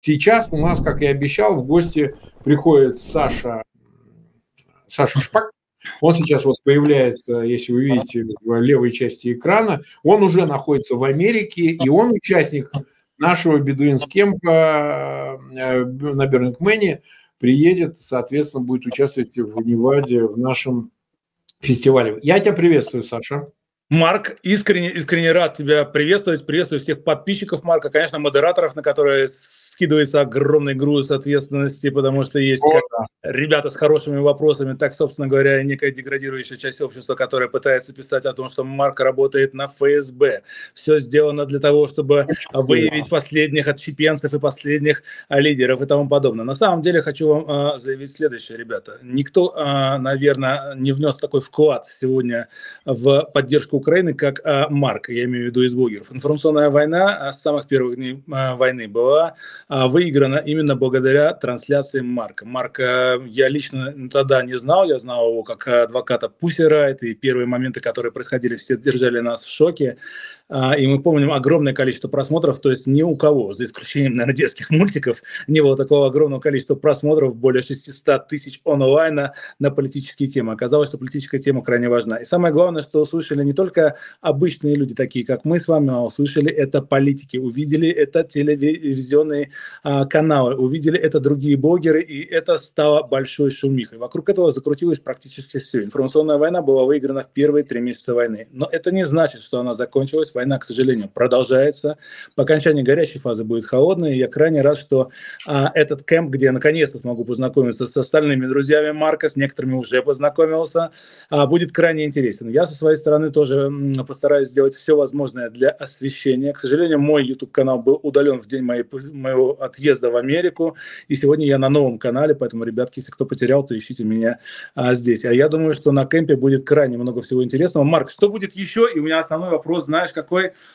Сейчас у нас, как и обещал, в гости приходит Саша Шпак. Он сейчас вот появляется, если вы видите, в левой части экрана. Он уже находится в Америке, и он участник нашего бедуинскемпа на Бёрнингмене. Приедет, соответственно, будет участвовать в Неваде в нашем фестивале. Я тебя приветствую, Саша. Марк, искренне рад тебя приветствовать. Приветствую всех подписчиков Марка, конечно, модераторов, на которые скидывается огромный груз ответственности, потому что есть ребята с хорошими вопросами, так, собственно говоря, и некая деградирующая часть общества, которая пытается писать о том, что Марк работает на ФСБ. Все сделано для того, чтобы выявить последних отщепенцев и последних лидеров и тому подобное. На самом деле хочу вам заявить следующее, ребята. Никто, наверное, не внес такой вклад сегодня в поддержку Украины, как Марк, я имею в виду из блогеров. Информационная война с самых первых дней войны была выиграна именно благодаря трансляции Марка. Марка я лично тогда не знал, я знал его как адвоката Pussy Riot, и первые моменты, которые происходили, все держали нас в шоке. И мы помним огромное количество просмотров, то есть ни у кого, за исключением, наверное, детских мультиков, не было такого огромного количества просмотров, более 600 тысяч онлайна на политические темы. Оказалось, что политическая тема крайне важна. И самое главное, что услышали не только обычные люди, такие как мы с вами, а услышали это политики, увидели это телевизионные каналы, увидели это другие блогеры, и это стало большой шумихой. Вокруг этого закрутилось практически все. Информационная война была выиграна в первые 3 месяца войны. Но это не значит, что она закончилась. Война, к сожалению, продолжается. По окончании горячей фазы будет холодной. Я крайне рад, что этот кемп, где я наконец-то смогу познакомиться с остальными друзьями Марка, с некоторыми уже познакомился, будет крайне интересен. Я со своей стороны тоже постараюсь сделать все возможное для освещения. К сожалению, мой YouTube-канал был удален в день моего отъезда в Америку. И сегодня я на новом канале, поэтому, ребятки, если кто потерял, то ищите меня здесь. А я думаю, что на кемпе будет крайне много всего интересного. Марк, что будет еще? И у меня основной вопрос, знаешь, какой?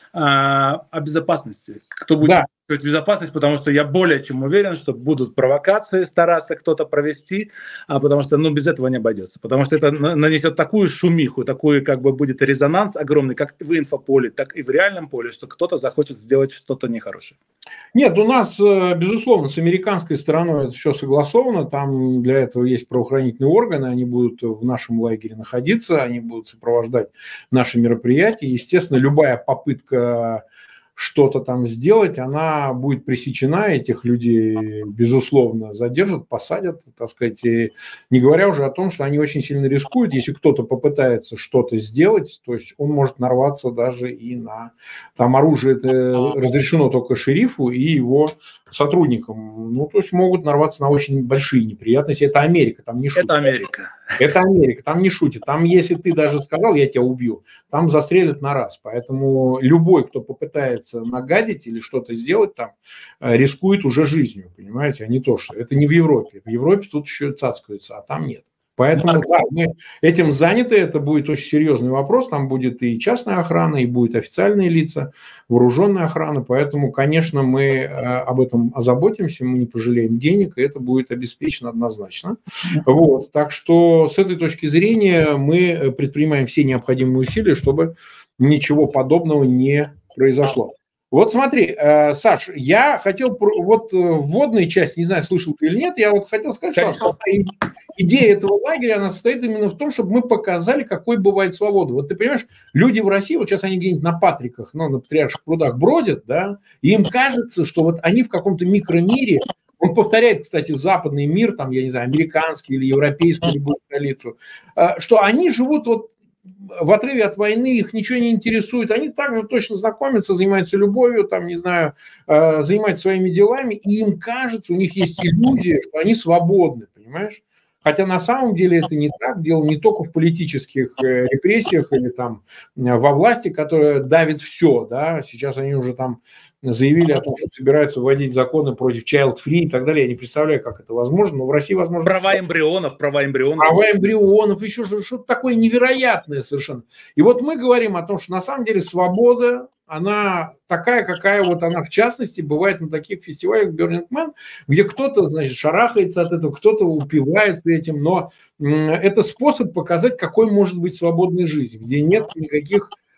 О безопасности. Кто будет обеспечивать безопасность, потому что я более чем уверен, что будут провокации стараться кто-то провести, потому что без этого не обойдется. Потому что это нанесет такую шумиху, такой как бы будет резонанс огромный, как в инфополе, так и в реальном поле, что кто-то захочет сделать что-то нехорошее. Нет, у нас, безусловно, с американской стороной это все согласовано. Там для этого есть правоохранительные органы, они будут в нашем лагере находиться, они будут сопровождать наши мероприятия. Естественно, любая попытка что-то там сделать, она будет пресечена, этих людей, безусловно, задержат, посадят, так сказать, и не говоря уже о том, что они очень сильно рискуют, если кто-то попытается что-то сделать, то есть он может нарваться даже и на... Там оружие это разрешено только шерифу и его сотрудникам, то есть могут нарваться на очень большие неприятности. Это Америка, там не шутят. Это Америка. Это Америка, там не шутят. Там, если ты даже сказал, я тебя убью, там застрелят на раз. Поэтому любой, кто попытается нагадить или что-то сделать там, рискует уже жизнью, понимаете, а не то, что... Это не в Европе. В Европе тут еще цацкаются, а там нет. Поэтому мы этим заняты, это будет очень серьезный вопрос, там будет и частная охрана, и будет официальные лица, вооруженная охрана, поэтому, конечно, мы об этом озаботимся, мы не пожалеем денег, и это будет обеспечено однозначно. Вот. Так что с этой точки зрения мы предпринимаем все необходимые усилия, чтобы ничего подобного не произошло. Вот смотри, Саш, я хотел, вот вводная часть, не знаю, слышал ты или нет, я вот хотел сказать, что идея этого лагеря, она состоит именно в том, чтобы мы показали, какой бывает свобода. Вот ты понимаешь, люди в России, вот сейчас они где-нибудь на Патриках, на Патриарших прудах бродят, да, и им кажется, что вот они в каком-то микромире, он повторяет, кстати, западный мир, там, я не знаю, американский или европейский, любую столицу, что они живут вот в отрыве от войны, их ничего не интересует, они также точно знакомятся, занимаются любовью, там, не знаю, занимаются своими делами, и им кажется, у них есть иллюзия, что они свободны, понимаешь? Хотя на самом деле это не так, дело не только в политических репрессиях или там во власти, которая давит все, да, сейчас они уже там заявили о том, что собираются вводить законы против child-free и так далее, я не представляю, как это возможно, но в России возможно... Права эмбрионов. Права эмбрионов, еще что-то такое невероятное совершенно. И вот мы говорим о том, что на самом деле свобода, она такая, какая вот она в частности бывает на таких фестивалях Burning Man, где кто-то, значит, шарахается от этого, кто-то упивается этим, но это способ показать, какой может быть свободной жизнь, где нет никаких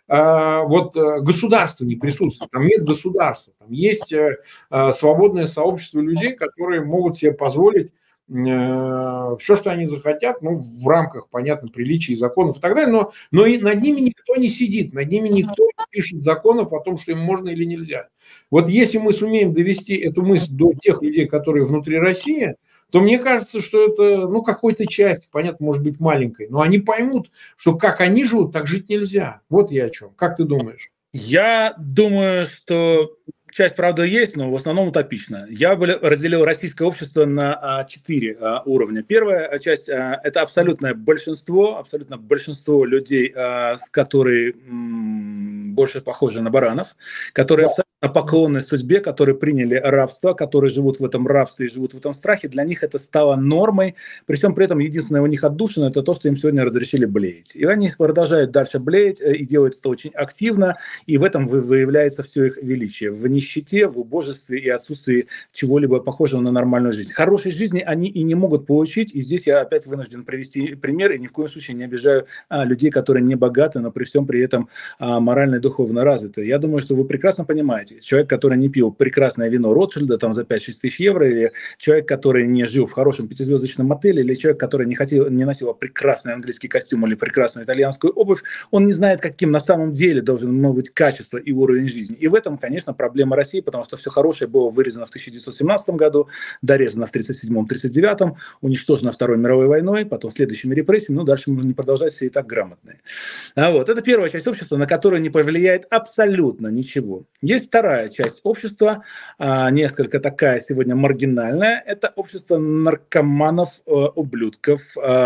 государство не присутствует, там нет государства, там есть свободное сообщество людей, которые могут себе позволить все, что они захотят, в рамках, понятно, приличий, законов и так далее, но и над ними никто не сидит, над ними никто не пишет законов о том, что им можно или нельзя. Вот если мы сумеем довести эту мысль до тех людей, которые внутри России, то мне кажется, что это, какой-то часть, понятно, может быть маленькой, но они поймут, что как они живут, так жить нельзя. Вот я о чем. Как ты думаешь? Я думаю, что часть, правда, есть, но в основном утопично. Я бы разделил российское общество на 4 уровня. Первая часть – это абсолютное большинство людей, которые больше похожи на баранов, которые абсолютно поклонны судьбе, которые приняли рабство, которые живут в этом рабстве и живут в этом страхе. Для них это стало нормой. При всем при этом единственное у них отдушина – это то, что им сегодня разрешили блеять. И они продолжают дальше блеять и делают это очень активно, и в этом выявляется все их величие. В нищете, в убожестве и отсутствии чего-либо похожего на нормальную жизнь. Хорошей жизни они и не могут получить, и здесь я опять вынужден привести пример, и ни в коем случае не обижаю людей, которые не богаты, но при всем при этом морально и духовно развиты. Я думаю, что вы прекрасно понимаете, человек, который не пил прекрасное вино Ротшильда там за 5-6 тысяч евро, или человек, который не жил в хорошем 5-звездочном отеле, или человек, который не носил прекрасный английский костюм или прекрасную итальянскую обувь, он не знает, каким на самом деле должен быть качество и уровень жизни. И в этом, конечно, проблема России, потому что все хорошее было вырезано в 1917 году, дорезано в 1937-1939, уничтожено Второй мировой войной, потом следующими репрессиями, дальше можно не продолжать, все и так грамотные. Это первая часть общества, на которую не повлияет абсолютно ничего. Есть вторая часть общества, несколько такая сегодня маргинальная, это общество наркоманов, ублюдков,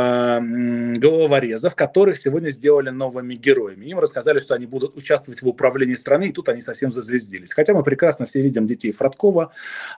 головорезов, которых сегодня сделали новыми героями. Им рассказали, что они будут участвовать в управлении страны, и тут они совсем зазвездились. Хотя мы прекрасно все видим детей Фродкова,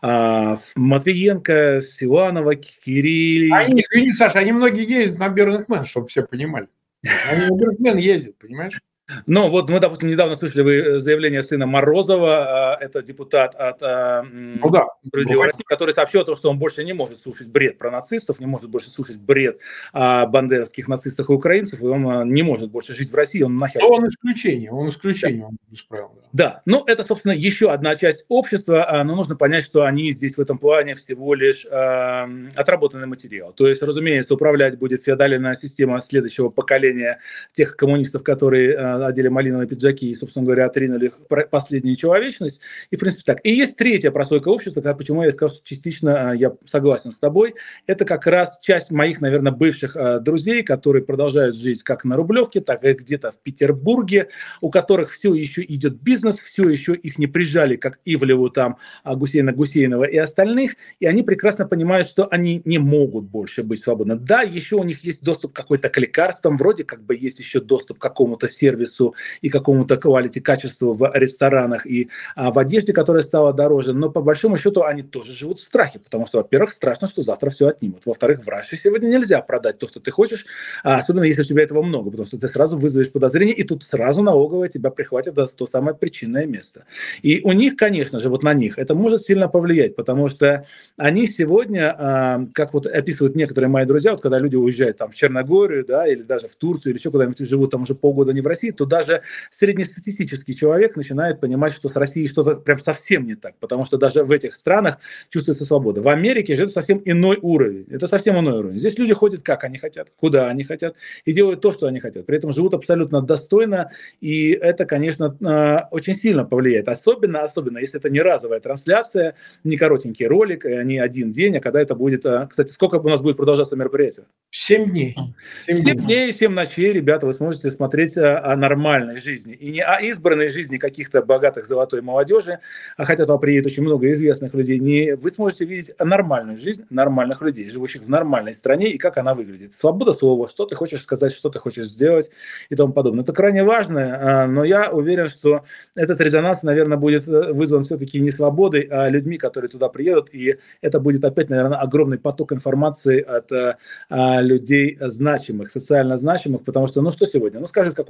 Матвиенко, Силанова, Кирилл. Извини, Саша, они многие ездят на Burning Man, чтобы все понимали. Они на Burning Man ездят, понимаешь? Ну, вот мы, допустим, недавно слышали заявление сына Морозова, это депутат от «Справедливой России», который сообщил о том, что он больше не может слушать бред про нацистов, не может больше слушать бред о бандеровских нацистах и украинцев, и он не может больше жить в России. Он исключение, он без правил. Да, это, собственно, еще одна часть общества, но нужно понять, что они здесь в этом плане всего лишь отработанный материал. То есть, разумеется, управлять будет феодальная система следующего поколения тех коммунистов, которые одели малиновые пиджаки и, собственно говоря, отринули последнюю человечность. И, в принципе, так. И есть третья прослойка общества, почему я скажу, что частично я согласен с тобой. Это как раз часть моих, наверное, бывших друзей, которые продолжают жить как на Рублевке, так и где-то в Петербурге, у которых все еще идет бизнес, все еще их не прижали, как Ивлеву, там, Гусейна Гусейнова и остальных, и они прекрасно понимают, что они не могут больше быть свободны. Да, еще у них есть доступ какой-то к лекарствам, вроде как бы есть еще доступ к какому-то сервису и какому-то quality, качеству в ресторанах и в одежде, которая стала дороже, но по большому счету они тоже живут в страхе, потому что, во-первых, страшно, что завтра все отнимут. Во-вторых, в Раше сегодня нельзя продать то, что ты хочешь, особенно если у тебя этого много, потому что ты сразу вызовешь подозрение, и тут сразу налоговая тебя прихватит за то самое причинное место. И у них, конечно же, вот на них это может сильно повлиять, потому что они сегодня, как вот описывают некоторые мои друзья, вот когда люди уезжают там в Черногорию, да, или даже в Турцию, или еще куда-нибудь живут там уже полгода не в России, то даже среднестатистический человек начинает понимать, что с Россией что-то прям совсем не так, потому что даже в этих странах чувствуется свобода. В Америке же это совсем иной уровень. Это совсем иной уровень. Здесь люди ходят как они хотят, куда они хотят, и делают то, что они хотят. При этом живут абсолютно достойно, и это, конечно, очень сильно повлияет. Особенно, если это не разовая трансляция, не коротенький ролик, не один день, а когда это будет... Кстати, сколько у нас будет продолжаться мероприятие? 7 дней. 7 дней, 7 ночей, ребята, вы сможете смотреть о нормальной жизни. И не о избранной жизни каких-то богатых золотой молодежи, хотя туда приедет очень много известных людей. Вы сможете видеть нормальную жизнь нормальных людей, живущих в нормальной стране, и как она выглядит. Свобода слова, что ты хочешь сказать, что ты хочешь сделать и тому подобное. Это крайне важно, но я уверен, что этот резонанс, наверное, будет вызван все-таки не свободой, а людьми, которые туда приедут, и это будет опять, наверное, огромный поток информации от людей значимых, социально значимых, потому что, что сегодня? Скажет какой-то Иван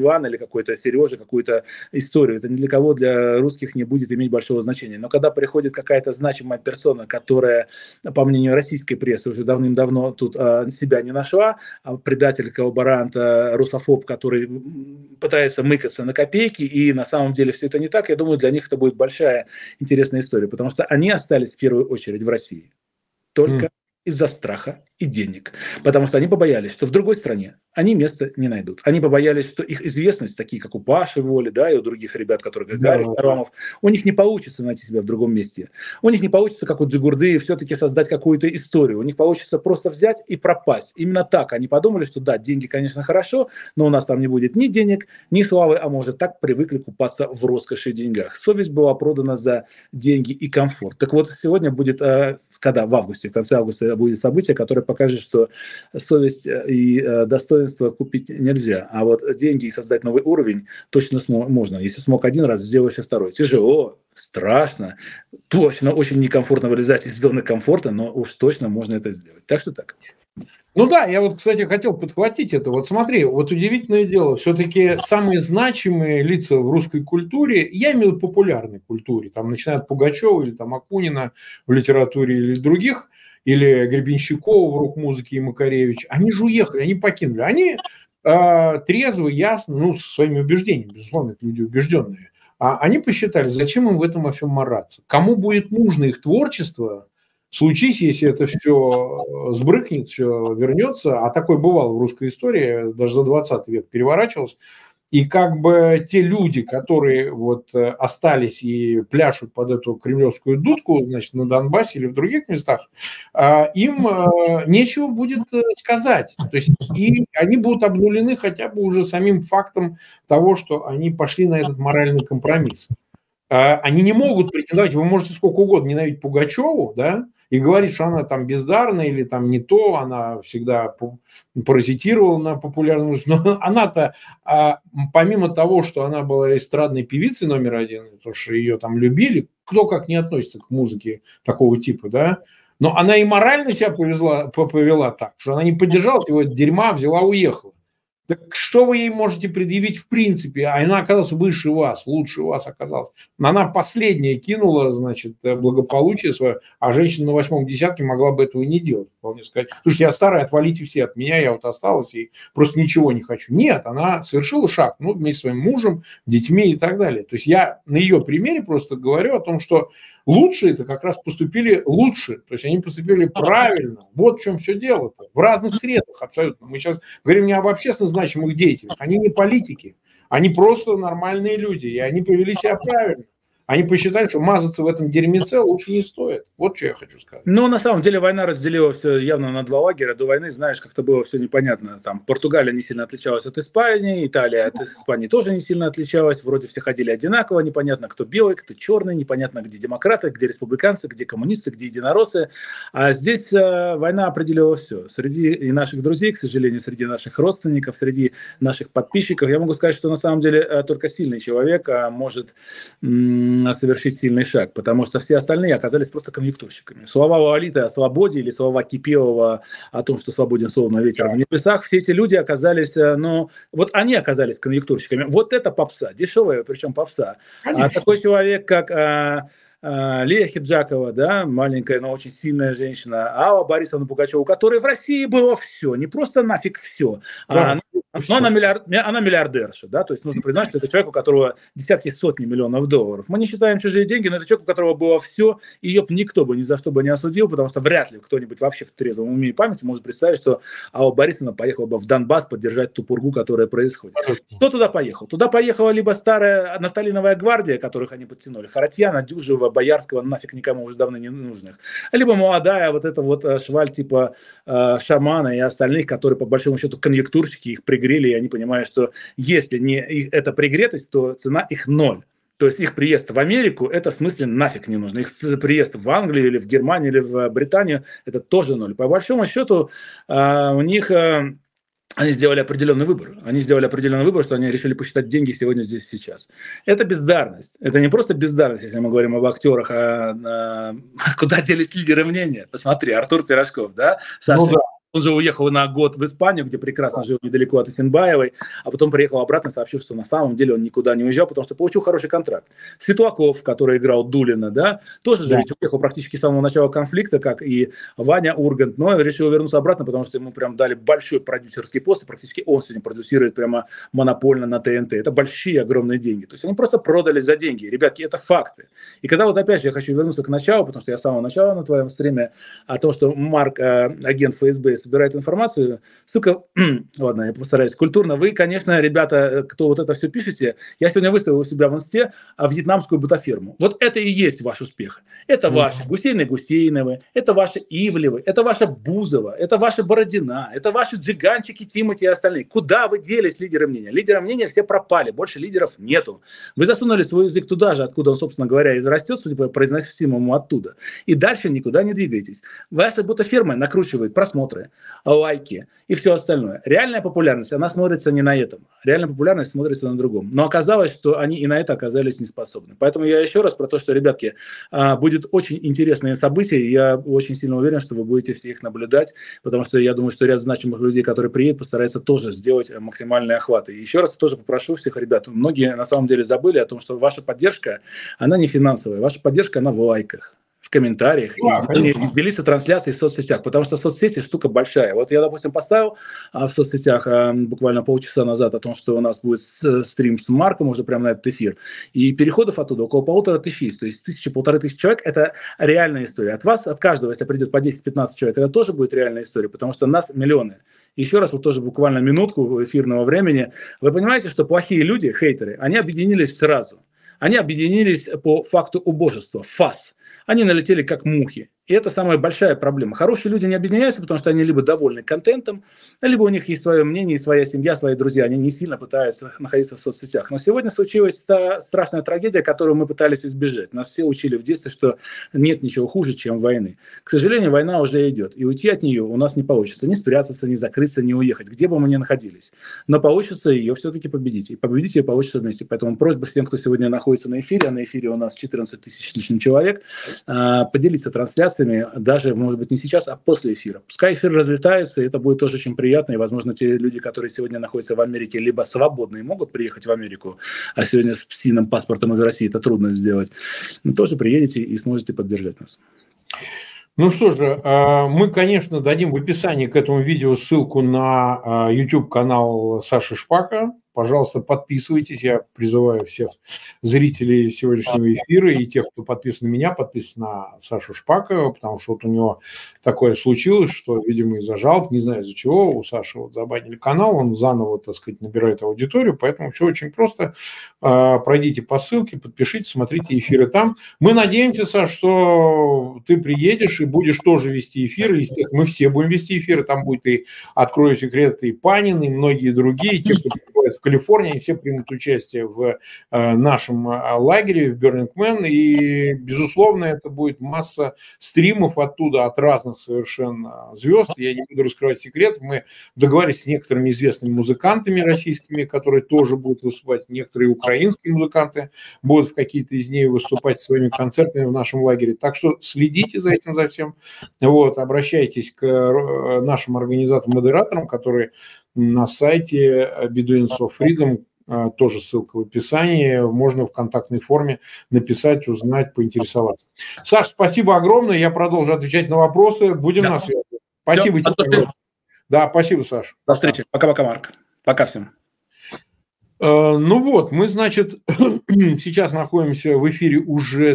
Иван или какой-то Сережа, какую-то историю. Это ни для кого, для русских не будет иметь большого значения. Но когда приходит какая-то значимая персона, которая, по мнению российской прессы, уже давным-давно тут себя не нашла, предатель, коллаборант, русофоб, который пытается мыкаться на копейки, и на самом деле все это не так, я думаю, для них это будет большая интересная история, потому что они остались в первую очередь в России только из-за страха и денег. Потому что они побоялись, что в другой стране они места не найдут. Они побоялись, что их известность, такие как у Паши Воли, да, и у других ребят, которые Гарри Карамов, у них не получится найти себя в другом месте. У них не получится, как у Джигурды, все-таки создать какую-то историю. У них получится просто взять и пропасть. Именно так они подумали, что да, деньги, конечно, хорошо, но у нас там не будет ни денег, ни славы, а может так привыкли купаться в роскоши и деньгах. Совесть была продана за деньги и комфорт. Так вот, сегодня будет, когда в августе, в конце августа будет событие, которое покажет, что совесть и достоинство купить нельзя, а вот деньги и создать новый уровень точно можно. Если смог один раз, сделаешь и второй. Тяжело, страшно, точно очень некомфортно вылезать из зоны комфорта, но уж точно можно это сделать. Так что так. Ну да, я вот, кстати, хотел подхватить это. Вот смотри, вот удивительное дело, все-таки самые значимые лица в русской культуре, я имею в виду популярной культуре, там, начиная от Пугачева или там Акунина в литературе или других, или Гребенщикова в рок-музыке и Макаревич, они же уехали, они покинули. Они трезво, ясно, ну, со своими убеждениями, безусловно, это люди убежденные, они посчитали, зачем им в этом во всем мараться. Кому будет нужно их творчество, случись, если это все сбрыкнет, все вернется, а такое бывало в русской истории, даже за 20 век переворачивалось, и как бы те люди, которые вот остались и пляшут под эту кремлевскую дудку, значит, на Донбассе или в других местах, им нечего будет сказать. То есть и они будут обнулены хотя бы уже самим фактом того, что они пошли на этот моральный компромисс. Они не могут претендовать, вы можете сколько угодно ненавидеть Пугачеву, да, и говорить, что она там бездарна или там не то, она всегда паразитировала на популярном, но она-то, помимо того, что она была эстрадной певицей номер один, то, что ее там любили, кто как не относится к музыке такого типа, да, но она и морально себя повела так, что она не поддержала его дерьма, взяла, уехала. Так что вы ей можете предъявить в принципе? А она оказалась выше вас, лучше вас оказалась. Она последняя кинула, значит, благополучие свое, а женщина на 8-м десятке могла бы этого не делать. Вполне сказать, слушайте, я старая, отвалите все от меня, я вот осталась и просто ничего не хочу. Нет, она совершила шаг, ну, вместе с своим мужем, детьми и так далее. То есть я на ее примере просто говорю о том, что лучшие это как раз поступили лучше, то есть они поступили правильно. Вот в чем все дело-то. В разных средах абсолютно. Мы сейчас говорим не об общественно значимых деятелях. Они не политики, они просто нормальные люди, и они повели себя правильно. Они посчитали, что мазаться в этом дерьмеце лучше не стоит. Вот что я хочу сказать. Ну, на самом деле, война разделила все явно на два лагеря. До войны, знаешь, как-то было все непонятно. Там Португалия не сильно отличалась от Испании, Италия от Испании тоже не сильно отличалась. Вроде все ходили одинаково, непонятно, кто белый, кто черный, непонятно, где демократы, где республиканцы, где коммунисты, где единороссы. А здесь война определила все. Среди и наших друзей, к сожалению, среди наших родственников, среди наших подписчиков, я могу сказать, что на самом деле только сильный человек может совершить сильный шаг, потому что все остальные оказались просто конъюнктурщиками. Слова Лолиты о свободе или слова Кипелова о том, что свободен словно ветер в небесах, все эти люди оказались, ну, вот они оказались конъюнктурщиками. Вот это попса, дешевая, причем попса. А такой человек, как Лия Хиджакова, да, маленькая, но очень сильная женщина, Алла Борисовна Пугачева, у которой в России было все, не просто нафиг все, да, но она миллиардерша, да, то есть нужно признать, что это человек, у которого десятки, сотни миллионов долларов. Мы не считаем чужие деньги, но это человек, у которого было все, и ее никто бы ни за что бы не осудил, потому что вряд ли кто-нибудь вообще в трезвом уме и памяти может представить, что Алла Борисовна поехала бы в Донбасс поддержать ту пургу, которая происходит. Кто туда поехал? Туда поехала либо старая Нафталиновая гвардия, которых они подтянули, Харатьяна, Дюжева, Боярского, нафиг никому уже давно не нужных, либо молодая вот эта вот шваль типа Шамана и остальных, которые по большому счету конъюнктурщики, их пригрели, и они понимают, что если не эта пригретость, то цена их ноль. То есть их приезд в Америку, это в смысле нафиг не нужно. Их приезд в Англию или в Германию или в Британию, это тоже ноль. По большому счету у них... Они сделали определенный выбор. Они сделали определенный выбор, что они решили посчитать деньги сегодня, здесь, сейчас. Это бездарность. Это не просто бездарность, если мы говорим об актерах, а куда делись лидеры мнения. Посмотри, Артур Пирожков, да? Саша, Он же уехал на год в Испанию, где прекрасно жил недалеко от Исенбаевой, а потом приехал обратно и сообщил, что на самом деле он никуда не уезжал, потому что получил хороший контракт. Светлаков, который играл Дулина, да, тоже же ведь уехал практически с самого начала конфликта, как и Ваня Ургант, но решил вернуться обратно, потому что ему прям дали большой продюсерский пост, и практически он сегодня продюсирует прямо монопольно на ТНТ. Это большие, огромные деньги. То есть они просто продали за деньги. Ребятки, это факты. И когда вот опять же я хочу вернуться к началу, потому что я с самого начала на твоем стриме о том, что Марк, агент ФСБ, собирает информацию, ссылка, ладно, я постараюсь культурно. Вы, конечно, ребята, кто вот это все пишете, я сегодня выставил у себя в инсте вьетнамскую бутаферму. Вот это и есть ваш успех. Это ваши Гусейны-Гусейновы, это ваши Ивлевы, это ваша Бузова, это ваша Бородина, это ваши Джиганчики, Тимати и остальные. Куда вы делись, лидеры мнения? Лидеры мнения все пропали, больше лидеров нету. Вы засунули свой язык туда же, откуда он, собственно говоря, и зарастет, судя по произносимому оттуда. И дальше никуда не двигаетесь. Ваша бутаферма накручивает просмотры, лайки и все остальное. Реальная популярность, она смотрится не на этом. Реальная популярность смотрится на другом. Но оказалось, что они и на это оказались не способны. Поэтому я еще раз про то, что, ребятки, будет очень интересное событие. И я очень сильно уверен, что вы будете все их наблюдать, потому что я думаю, что ряд значимых людей, которые приедут, постараются тоже сделать максимальные охваты. И еще раз тоже попрошу всех ребят, многие на самом деле забыли о том, что ваша поддержка, она не финансовая, ваша поддержка, она в лайках, в комментариях и в делиться трансляцией в соцсетях, потому что соцсети штука большая. Вот я, допустим, поставил в соцсетях буквально полчаса назад о том, что у нас будет стрим с Марком уже прямо на этот эфир, и переходов оттуда около 1500 есть, то есть 1000-1500 человек – это реальная история. От вас, от каждого, если придет по 10-15 человек, это тоже будет реальная история, потому что нас миллионы. Еще раз, вот тоже буквально минутку эфирного времени. Вы понимаете, что плохие люди, хейтеры, они объединились сразу. Они объединились по факту убожества, ФАС. Они налетели как мухи. И это самая большая проблема. Хорошие люди не объединяются, потому что они либо довольны контентом, либо у них есть свое мнение, и своя семья, свои друзья. Они не сильно пытаются находиться в соцсетях. Но сегодня случилась та страшная трагедия, которую мы пытались избежать. Нас все учили в детстве, что нет ничего хуже, чем войны. К сожалению, война уже идет. И уйти от нее у нас не получится. Не спрятаться, не закрыться, не уехать, где бы мы ни находились. Но получится ее все-таки победить. И победить ее получится вместе. Поэтому просьба всем, кто сегодня находится на эфире, а на эфире у нас 14 тысяч с лишним человек, поделиться трансляцией, даже, может быть, не сейчас, а после эфира. Пускай эфир разлетается, и это будет тоже очень приятно, и, возможно, те люди, которые сегодня находятся в Америке, либо свободные могут приехать в Америку, а сегодня с синым паспортом из России это трудно сделать, но тоже приедете и сможете поддержать нас. Ну что же, мы, конечно, дадим в описании к этому видео ссылку на YouTube-канал Саши Шпака. Пожалуйста, подписывайтесь. Я призываю всех зрителей сегодняшнего эфира и тех, кто подписан на меня, подписан на Сашу Шпака, потому что вот у него такое случилось, что, видимо, из-за жалоб, не знаю из-за чего, у Саши вот забанили канал, он заново, так сказать, набирает аудиторию, поэтому все очень просто. Пройдите по ссылке, подпишитесь, смотрите эфиры там. Мы надеемся, Саш, что ты приедешь и будешь тоже вести эфиры. Естественно, мы все будем вести эфиры, там будет и «Открою секреты», и Панин, и многие другие, те, кто приходит в Калифорнии, они все примут участие в нашем лагере в Burning Man, и, безусловно, это будет масса стримов оттуда от разных совершенно звезд. Я не буду раскрывать секрет, мы договорились с некоторыми известными музыкантами российскими, которые тоже будут выступать, некоторые украинские музыканты будут в какие-то из них выступать своими концертами в нашем лагере. Так что следите за этим, за всем. Вот, обращайтесь к нашим организаторам-модераторам, которые на сайте Bedouins of Freedom, тоже ссылка в описании, можно в контактной форме написать, узнать, поинтересоваться. Саш, спасибо огромное, я продолжу отвечать на вопросы, будем на связи. Спасибо тебе. Да, спасибо, Саш. До встречи. Пока-пока, Марк. Пока всем. Ну вот, мы, значит, сейчас находимся в эфире уже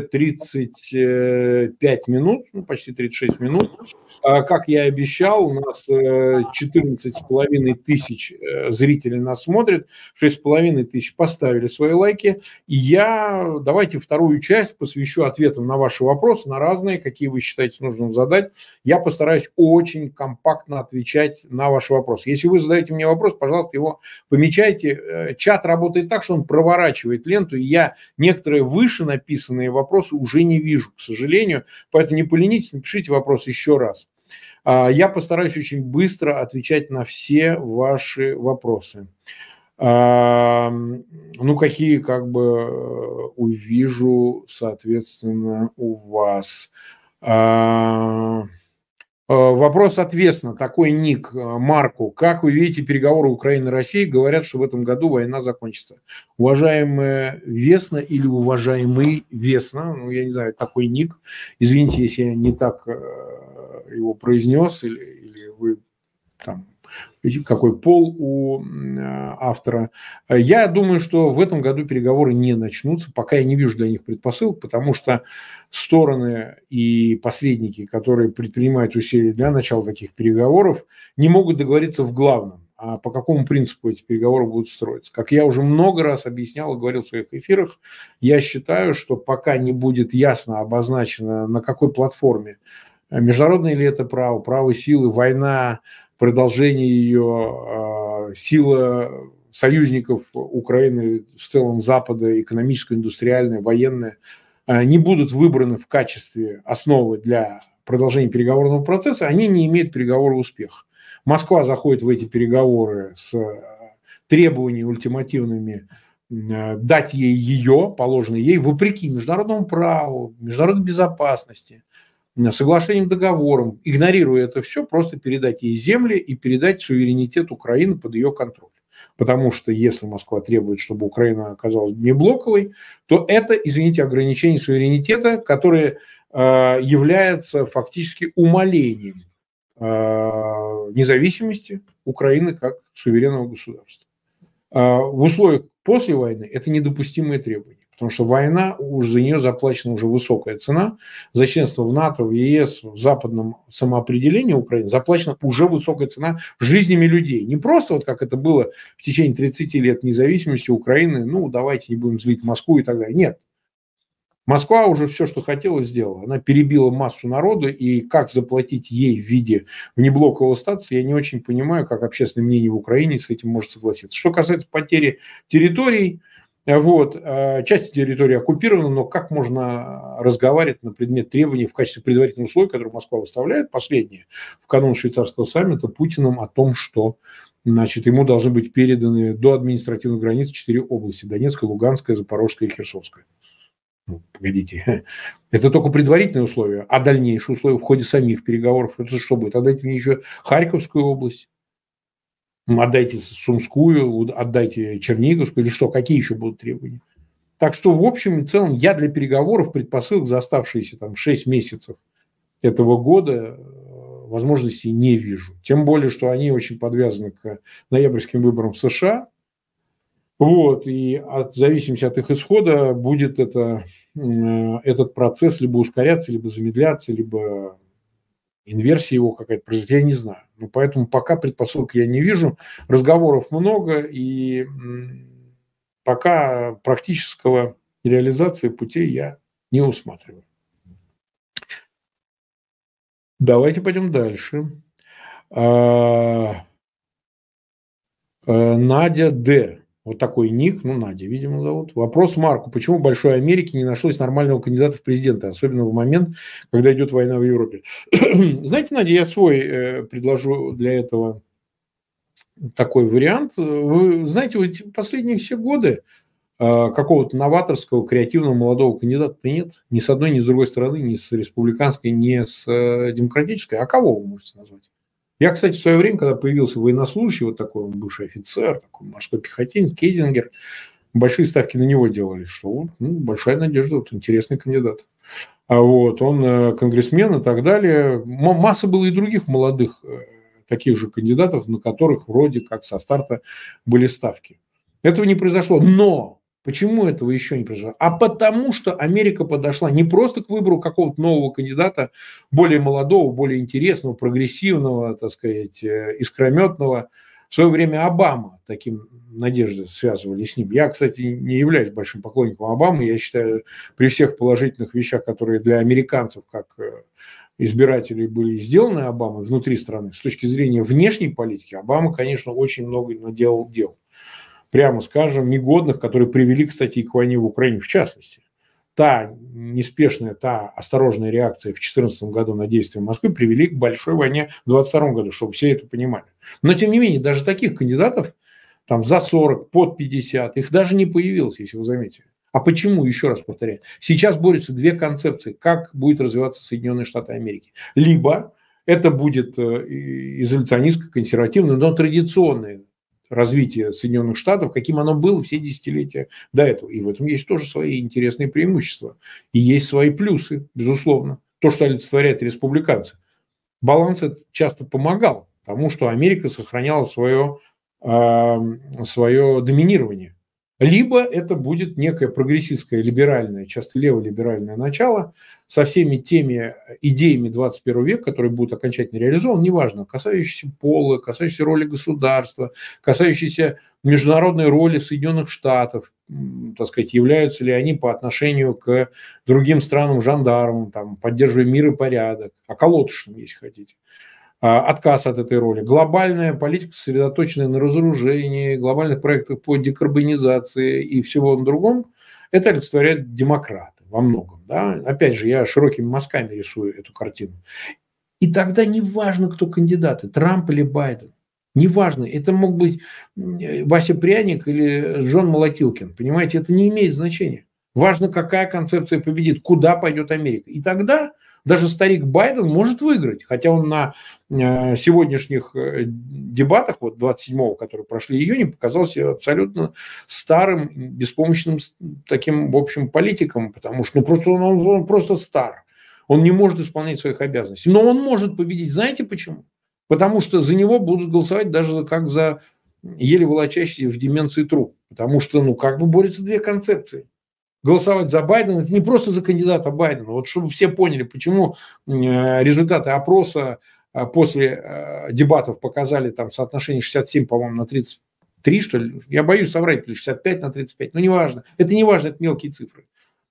35 минут, ну, почти 36 минут. Как я и обещал, у нас 14,5 тысяч зрителей нас смотрят, 6,5 тысяч поставили свои лайки. И я, давайте вторую часть посвящу ответам на ваши вопросы, на разные, какие вы считаете нужным задать. Я постараюсь очень компактно отвечать на ваши вопросы. Если вы задаете мне вопрос, пожалуйста, его помечайте. Чат работает так, что он проворачивает ленту, и я некоторые выше написанные вопросы уже не вижу, к сожалению. Поэтому не поленитесь, напишите вопрос еще раз. Я постараюсь очень быстро отвечать на все ваши вопросы. Ну, какие как бы увижу, соответственно, у вас. Во вопрос ответственно. Такой ник Марку. Как вы видите переговоры Украины и России? Говорят, что в этом году война закончится. Уважаемая Весна или уважаемый Весна, ну, я не знаю, такой ник. Извините, если я не так его произнес, или вы там... какой пол у автора. Я думаю, что в этом году переговоры не начнутся, пока я не вижу для них предпосылок, потому что стороны и посредники, которые предпринимают усилия для начала таких переговоров, не могут договориться в главном. А по какому принципу эти переговоры будут строиться? Как я уже много раз объяснял и говорил в своих эфирах, я считаю, что пока не будет ясно обозначено, на какой платформе, международное ли это право, право силы, война, продолжение ее, сила союзников Украины, в целом Запада, экономическая, индустриальная, военная, не будут выбраны в качестве основы для продолжения переговорного процесса, они не имеют переговорного успеха. Москва заходит в эти переговоры с требованиями ультимативными дать ей ее, положенное ей, вопреки международному праву, международной безопасности, соглашением, договором, игнорируя это все, просто передать ей земли и передать суверенитет Украины под ее контроль. Потому что если Москва требует, чтобы Украина оказалась неблоковой, то это, извините, ограничение суверенитета, которое является фактически умалением независимости Украины как суверенного государства. В условиях после войны это недопустимые требования. Потому что война, уж за нее заплачена уже высокая цена. За членство в НАТО, в ЕС, в западном самоопределении Украины заплачена уже высокая цена жизнями людей. Не просто вот как это было в течение 30 лет независимости Украины, ну давайте не будем злить Москву и так далее. Нет. Москва уже все, что хотела, сделала. Она перебила массу народа, и как заплатить ей в виде внеблокового статуса, я не очень понимаю, как общественное мнение в Украине с этим может согласиться. Что касается потери территорий, часть территории оккупирована, но как можно разговаривать на предмет требований в качестве предварительных условий, которые Москва выставляет, последнее, в канун швейцарского саммита Путиным о том, что ему должны быть переданы до административных границ 4 области: Донецкая, Луганская, Запорожская и Херсонская. Ну, погодите, это только предварительные условия, а дальнейшие условия в ходе самих переговоров, это что будет? Отдайте мне еще Харьковскую область, отдайте Сумскую, отдайте Черниговскую или что, какие еще будут требования? Так что, в общем и целом, я для переговоров предпосылок за оставшиеся 6 месяцев этого года возможностей не вижу. Тем более, что они очень подвязаны к ноябрьским выборам в США. И в зависимости от их исхода будет этот процесс либо ускоряться, либо замедляться, либо инверсия его какая-то произойдет, я не знаю. Поэтому пока предпосылок я не вижу. Разговоров много, и пока практического реализации путей я не усматриваю. Давайте пойдем дальше. Надя Д. Вот такой ник, Надя, видимо, зовут. Вопрос Марку. Почему в Большой Америке не нашлось нормального кандидата в президенты, особенно в момент, когда идет война в Европе? Знаете, Надя, я свой предложу для этого такой вариант. Вы знаете, последние все годы какого-то новаторского, креативного молодого кандидата нет. Ни с одной, ни с другой стороны, ни с республиканской, ни с демократической. А кого вы можете назвать? Я, кстати, в свое время, когда появился военнослужащий, такой бывший офицер, такой морской пехотинец, Кейзингер, большие ставки на него делали, что большая надежда, интересный кандидат. Он конгрессмен и так далее. Масса было и других молодых таких же кандидатов, на которых вроде как со старта были ставки. Этого не произошло. Но почему этого еще не произошло? А потому что Америка подошла не просто к выбору какого-то нового кандидата, более молодого, более интересного, прогрессивного, искрометного. В свое время Обама, таким надежды связывали с ним. Я, кстати, не являюсь большим поклонником Обамы. Я считаю, при всех положительных вещах, которые для американцев, как избирателей, были сделаны Обамой внутри страны, с точки зрения внешней политики, Обама, конечно, очень много наделал дел. Прямо скажем, негодных, которые привели, кстати, и к войне в Украине в частности. Та неспешная, та осторожная реакция в 2014 году на действия Москвы привели к большой войне в 2022 году, чтобы все это понимали. Но, тем не менее, даже таких кандидатов, за 40, под 50, их даже не появилось, если вы заметили. А почему, еще раз повторяю, сейчас борются две концепции, как будет развиваться Соединенные Штаты Америки. Либо это будет изоляционистско-консервативное, но традиционное развитие Соединенных Штатов, каким оно было все десятилетия до этого. И в этом есть тоже свои интересные преимущества. И есть свои плюсы, безусловно. То, что олицетворяет республиканцы. Баланс этот часто помогал тому, что Америка сохраняла свое доминирование. Либо это будет некое прогрессистское, либеральное, часто леволиберальное начало со всеми теми идеями 21 века, которые будут окончательно реализованы, неважно, касающиеся пола, касающиеся роли государства, касающиеся международной роли Соединенных Штатов, так сказать, являются ли они по отношению к другим странам жандармам, там, поддерживая мир и порядок, околоточным, если хотите. Отказ от этой роли. Глобальная политика, сосредоточенная на разоружении, глобальных проектах по декарбонизации и всего на другом, это олицетворяют демократы во многом. Да? Опять же, я широкими мазками рисую эту картину. И тогда не важно, кто кандидаты, Трамп или Байден. Неважно, это мог быть Вася Пряник или Джон Молотилкин. Понимаете, это не имеет значения. Важно, какая концепция победит, куда пойдет Америка. И тогда даже старик Байден может выиграть, хотя он на сегодняшних дебатах, вот 27-го, которые прошли в июне, показался абсолютно старым, беспомощным таким, в общем, политиком, потому что он просто стар. Он не может исполнять своих обязанностей. Но он может победить. Знаете почему? Потому что за него будут голосовать даже как за еле волочащий в деменции труп. Потому что, как бы борются две концепции. Голосовать за Байдена – это не просто за кандидата Байдена. Вот чтобы все поняли, почему результаты опроса после дебатов показали там соотношение 67, по-моему, на 33, что ли. Я боюсь соврать, или 65 на 35. Но неважно. Это не важно, это мелкие цифры.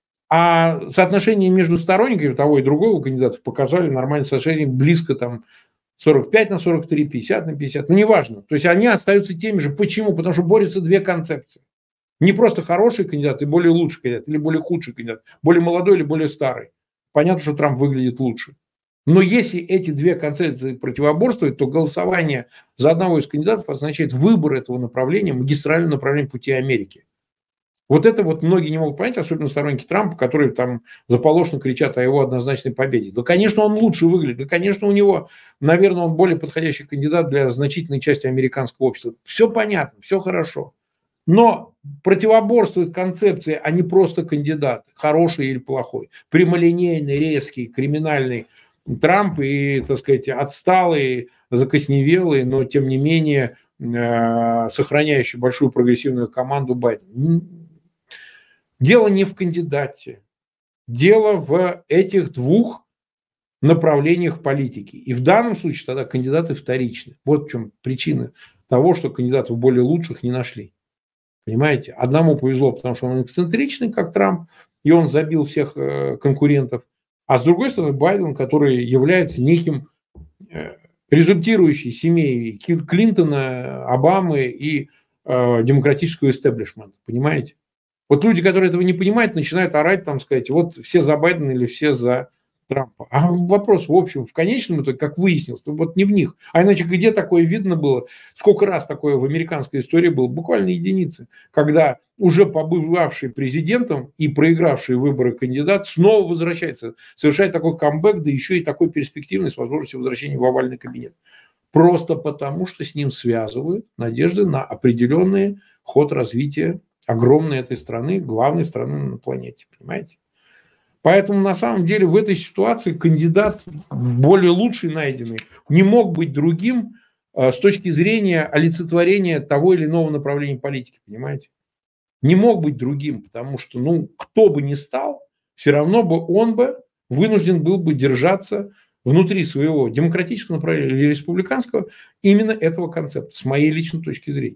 А соотношение между сторонниками того и другого кандидата показали нормальное соотношение близко там 45 на 43, 50 на 50. Ну, неважно. То есть они остаются теми же. Почему? Потому что борются две концепции. Не просто хороший кандидат и более лучший кандидат, или более худший кандидат, более молодой или более старый. Понятно, что Трамп выглядит лучше. Но если эти две концепции противоборствуют, то голосование за одного из кандидатов означает выбор этого направления, магистрального направления пути Америки. Вот это вот многие не могут понять, особенно сторонники Трампа, которые там заполошно кричат о его однозначной победе. Да, конечно, он лучше выглядит. Да, конечно, у него, наверное, он более подходящий кандидат для значительной части американского общества. Все понятно, все хорошо. Но противоборствует концепции, а не просто кандидат, хороший или плохой. Прямолинейный, резкий, криминальный Трамп и, так сказать, отсталый, закосневелый, но тем не менее сохраняющий большую прогрессивную команду Байден. Дело не в кандидате. Дело в этих двух направлениях политики. И в данном случае тогда кандидаты вторичны. Вот в чем причина того, что кандидатов более лучших не нашли. Понимаете? Одному повезло, потому что он эксцентричный, как Трамп, и он забил всех конкурентов. А с другой стороны, Байден, который является неким результирующей семьей Клинтона, Обамы и демократического истеблишмента. Понимаете? Вот люди, которые этого не понимают, начинают орать, там, сказать, вот все за Байдена или все за Трампа. А вопрос, в общем, в конечном итоге, как выяснилось, вот не в них. А иначе где такое видно было, сколько раз такое в американской истории было, буквально единицы, когда уже побывавший президентом и проигравший выборы кандидат снова возвращается, совершает такой камбэк, да еще и такой перспективный с возможностью возвращения в овальный кабинет. Просто потому, что с ним связывают надежды на определенный ход развития огромной этой страны, главной страны на планете, понимаете? Поэтому на самом деле в этой ситуации кандидат более лучший найденный не мог быть другим с точки зрения олицетворения того или иного направления политики, понимаете? Не мог быть другим, потому что, кто бы ни стал, все равно бы он бы вынужден был бы держаться внутри своего демократического направления или республиканского именно этого концепта, с моей личной точки зрения.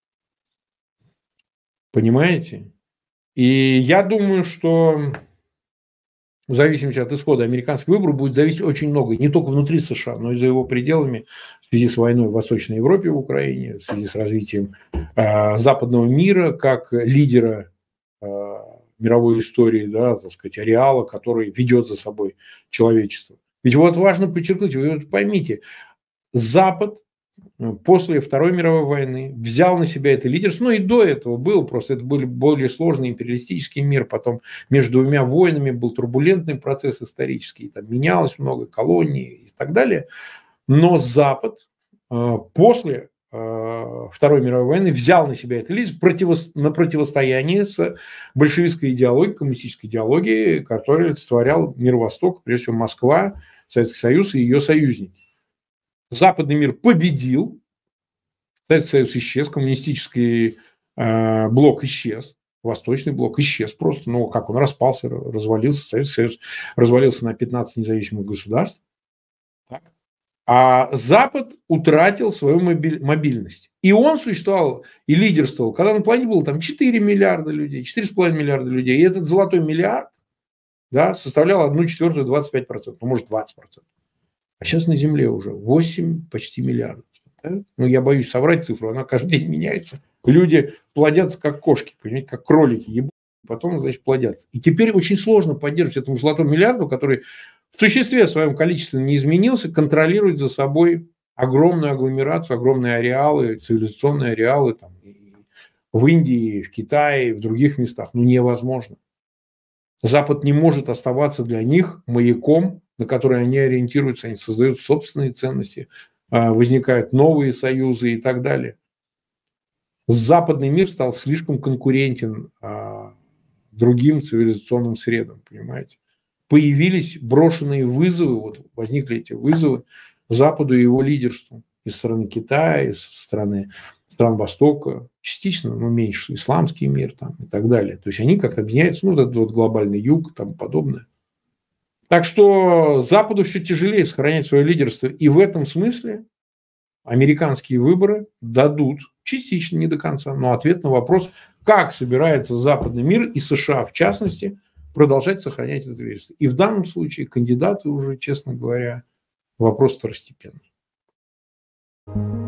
Понимаете? И я думаю, что в зависимости от исхода американских выборов будет зависеть очень много, не только внутри США, но и за его пределами, в связи с войной в Восточной Европе, в Украине, в связи с развитием западного мира как лидера мировой истории, да, так сказать, ареала, который ведет за собой человечество. Ведь вот важно подчеркнуть, вы вот поймите, Запад после Второй мировой войны взял на себя это лидерство, ну и до этого был, просто это был более сложный империалистический мир, потом между двумя войнами был турбулентный процесс исторический, там менялось много колоний и так далее, но Запад после Второй мировой войны взял на себя это лидерство на противостояние с большевистской идеологией, коммунистической идеологией, которая олицетворял мир Востока, прежде всего Москва, Советский Союз и ее союзники. Западный мир победил, Советский Союз исчез, коммунистический блок исчез, Восточный блок исчез просто, ну как он распался, развалился, Советский Союз развалился на 15 независимых государств. Так. А Запад утратил свою мобильность. И он существовал и лидерствовал, когда на планете было там 4 миллиарда людей, 4,5 миллиарда людей. И этот золотой миллиард, да, составлял 1/4, 25%, ну может 20%. А сейчас на Земле уже 8 почти миллиардов. Да? Ну, я боюсь соврать цифру, она каждый день меняется. Люди плодятся как кошки, понимаете, как кролики, потом, значит, плодятся. И теперь очень сложно поддерживать этому золотому миллиарду, который в существе своем количестве не изменился, контролировать за собой огромную агломерацию, огромные ареалы, цивилизационные ареалы там, и в Индии, в Китае, в других местах. Ну, невозможно. Запад не может оставаться для них маяком, на который они ориентируются, они создают собственные ценности, возникают новые союзы и так далее. Западный мир стал слишком конкурентен другим цивилизационным средам, понимаете. Появились брошенные вызовы, вот возникли эти вызовы Западу и его лидерству из страны Китая, из стран Востока, частично, но меньше, исламский мир там, и так далее. То есть они как-то объединяются, ну, этот вот глобальный юг и тому подобное. Так что Западу все тяжелее сохранять свое лидерство. И в этом смысле американские выборы дадут, частично, не до конца, но ответ на вопрос, как собирается западный мир и США, в частности, продолжать сохранять это лидерство. И в данном случае кандидаты уже, честно говоря, вопрос второстепенный.